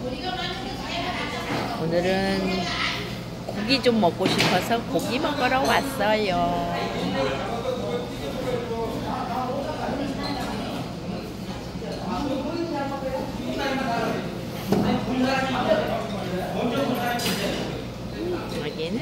오늘은 고기 좀 먹고 싶어서 고기 먹으러 왔어요. 여기는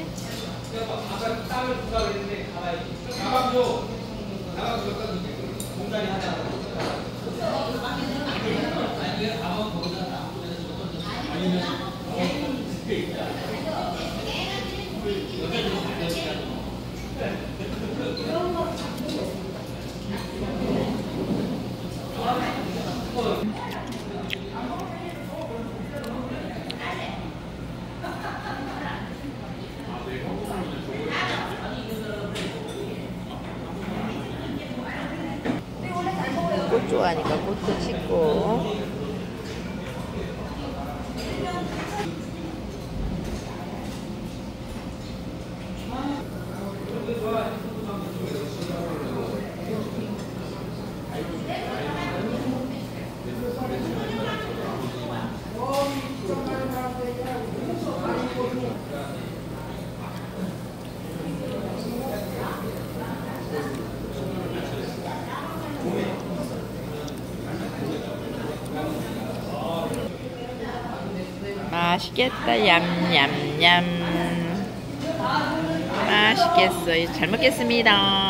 꽃 좋아하니까 꽃도 찍고. 맛있겠다. 얌얌얌. 맛있겠어요. 잘 먹겠습니다.